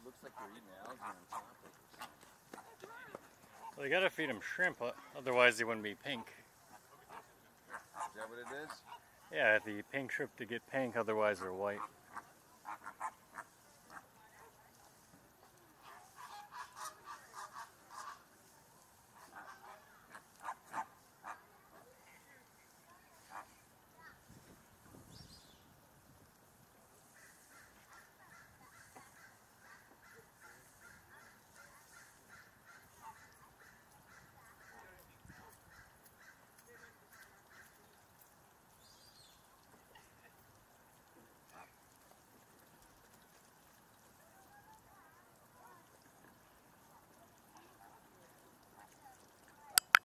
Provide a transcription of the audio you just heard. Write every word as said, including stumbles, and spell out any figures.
looks like they're eating algae on top of it. Well, they gotta feed them shrimp, otherwise they wouldn't be pink. Is that what it is? Yeah, the pink shrimp to get pink, otherwise they're white.